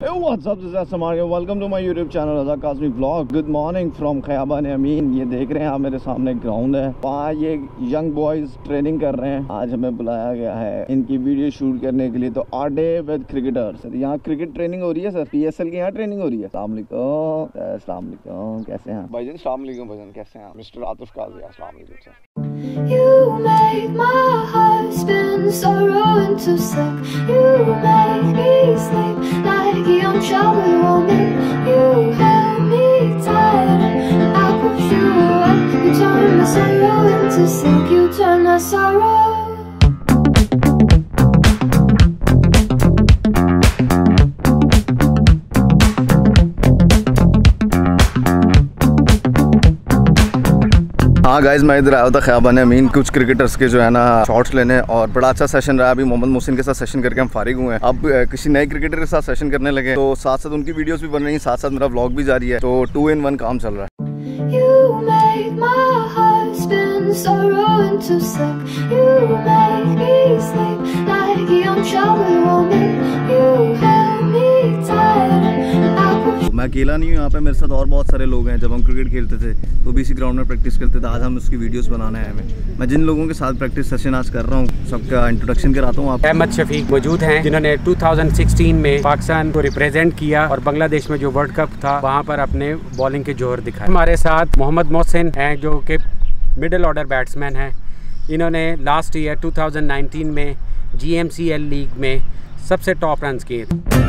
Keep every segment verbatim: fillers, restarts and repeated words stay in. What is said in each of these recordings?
Hey, what's up? This is Samar. Welcome to my YouTube channel Razak Kazmi Vlog. Good morning from Khayabaan Amin. ये देख रहे हैं आप मेरे सामने ग्राउंड है, वहाँ ये यंग बॉयज ट्रेनिंग कर रहे हैं। आज हमें बुलाया गया है इनकी वीडियो शूट करने के लिए। तो आर डे विद क्रिकेटर्स, यहाँ क्रिकेट ट्रेनिंग हो रही है सर। पीएसएल की यहाँ ट्रेनिंग हो रही है। अस्सलाम वालेकुम। अस्सलाम वालेकुम, कैसे हैं भाईजान? अस्सलाम वालेकुम भाईजान, कैसे हैं? मिस्टर आतिफ काजी, अस्सलाम वालेकुम sir. You make my heart spin, sorrow into silk. You make me sleep like a young child woman. You held me tight and I push you away. You turn my sorrow into silk. You turn my sorrow. हाँ guys, मैं इधर आया था खयाबान अमीन कुछ cricketers के जो है ना शॉट्स लेने, और बड़ा अच्छा सेशन रहा। अभी मोहम्मद मोहसिन के साथ सेशन करके हम फारिग हुए हैं। अब किसी नए क्रिकेटर के साथ सेशन करने लगे, तो साथ साथ उनकी वीडियोस भी बन रही हैं, साथ साथ मेरा व्लॉग भी जारी है। तो टू इन वन काम चल रहा है। You make my heart spin, sorrow into silk. You make me sleep like a young child woman. You held me tight and I push. मैं अकेला नहीं हूँ यहाँ पे, मेरे साथ और बहुत सारे लोग हैं। जब हम क्रिकेट खेलते थे तो भी इसी ग्राउंड में प्रैक्टिस करते थे। आज हम उसकी वीडियोस बनाने आए हैं। मैं जिन लोगों के साथ प्रैक्टिस सेशन आज कर रहा हूँ, सबका इंट्रोडक्शन कराता हूँ। आप अहमद शफीक मौजूद हैं, जिन्होंने दो हज़ार सोलह में पाकिस्तान को रिप्रेजेंट किया और बांग्लादेश में जो वर्ल्ड कप था वहाँ पर अपने बॉलिंग के जोहर दिखाए। हमारे साथ मोहम्मद मोहसिन हैं, जो कि मिडिल ऑर्डर बैट्समैन हैं। इन्होंने लास्ट ईयर दो हज़ार उन्नीस में G M C L league में सबसे टॉप रन्स किए।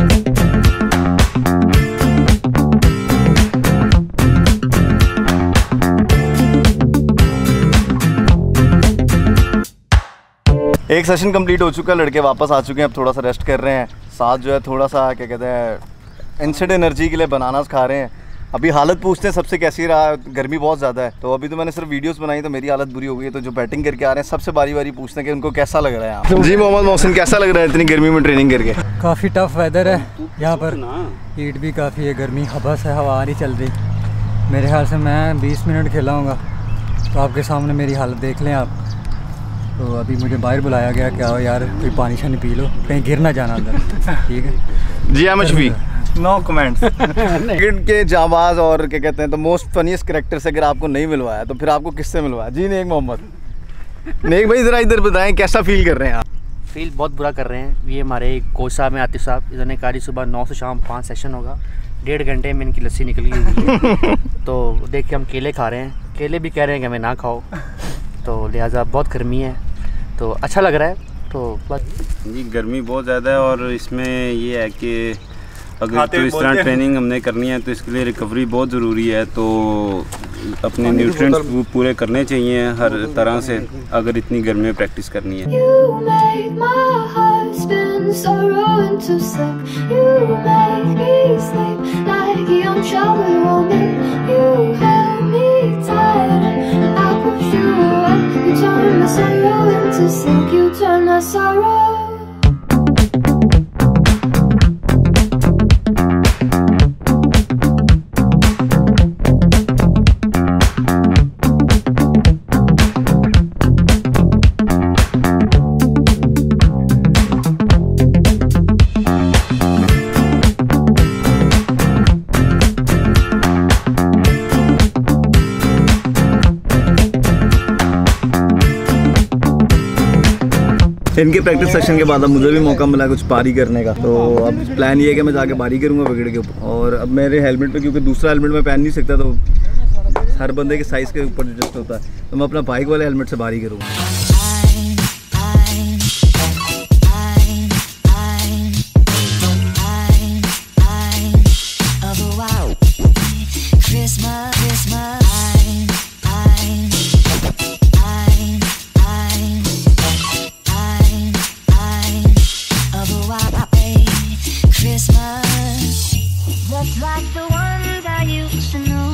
एक सेशन कंप्लीट हो चुका है, लड़के वापस आ चुके हैं। अब थोड़ा सा रेस्ट कर रहे हैं, साथ जो है थोड़ा सा क्या कहते हैं इंस्टेंट एनर्जी के लिए बनाना खा रहे हैं। अभी हालत पूछते हैं सबसे कैसी रहा, गर्मी बहुत ज़्यादा है। तो अभी तो मैंने सिर्फ वीडियोस बनाई तो मेरी हालत बुरी हो गई है। तो जो बैटिंग करके आ रहे हैं सबसे बारी बारी पूछते हैं कि उनको कैसा लग रहा है यहाँ। जी मोहम्मद मोहसिन, कैसा लग रहा है इतनी गर्मी में ट्रेनिंग करके? काफ़ी टफ वेदर है यहाँ पर, हीट भी काफ़ी है, गर्मी हबस है, हवा नहीं चल रही। मेरे ख्याल से मैं बीस मिनट खेला हूँगा, तो आपके सामने मेरी हालत देख लें आप। तो अभी मुझे बाहर बुलाया गया, क्या हो यार कोई पानी शानी पी लो, कहीं गिर ना जाना अंदर, ठीक है जी। Ahmed Shafiq, no comments. Cricket के जाबाज और क्या कहते हैं तो मोस्ट फनीस्ट कैरेक्टर से अगर आपको नहीं मिलवाया तो फिर आपको किससे मिलवाया? जी नेक मोहम्मद। नेक भाई ज़रा इधर बताएं, कैसा फील कर रहे हैं आप? फील बहुत बुरा कर रहे हैं। ये हमारे कोच साहब हैं आतिफ साहब, इन्होंने कहा सुबह नौ से शाम पाँच सेशन होगा, डेढ़ घंटे में इनकी लस्सी निकली हुई है। तो देख के हम केले खा रहे हैं, केले भी कह रहे हैं कि हमें ना खाओ, तो लिहाजा बहुत गर्मी है, तो अच्छा लग रहा है। तो बस जी गर्मी बहुत ज़्यादा है, और इसमें ये है कि अगर तो इस तरह ट्रेनिंग हमने करनी है तो इसके लिए रिकवरी बहुत ज़रूरी है। तो अपने न्यूट्रिएंट्स पूरे करने चाहिए हर तरह से, अगर इतनी गर्मी में प्रैक्टिस करनी है। You make my heart spin, sorrow into silk. You make me sleep like a young child woman. You held me tight and I push you away. You turn my sorrow into silk. You turn my sorrow. इनके practice session के बाद अब मुझे भी मौका मिला कुछ पारी करने का। तो अब प्लान ये है कि मैं जाके बारी करूँगा विकेट के ऊपर। और अब मेरे हेलमेट पे, क्योंकि दूसरा हेलमेट मैं पहन नहीं सकता, तो हर बंदे के साइज़ के ऊपर एडजस्ट होता है, तो मैं अपना बाइक वाले हेलमेट से बारी करूँगा। Like the ones I used to know.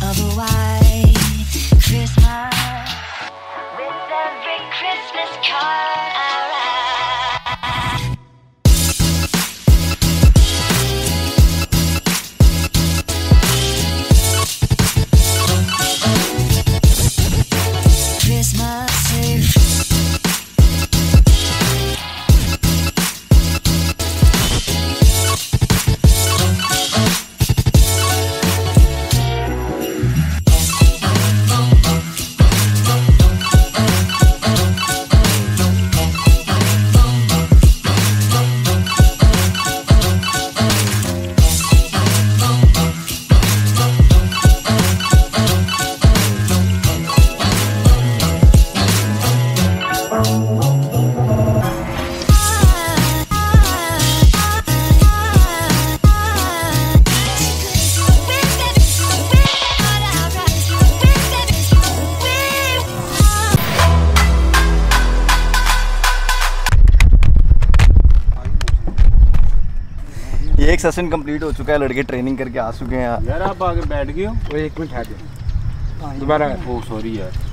Christmas card. ये एक सेशन कंप्लीट हो चुका है, लड़के ट्रेनिंग करके आ चुके हैं। यार आप आगे बैठ गए हो, वो एक मिनट है दोबारा। ओ सॉरी यार।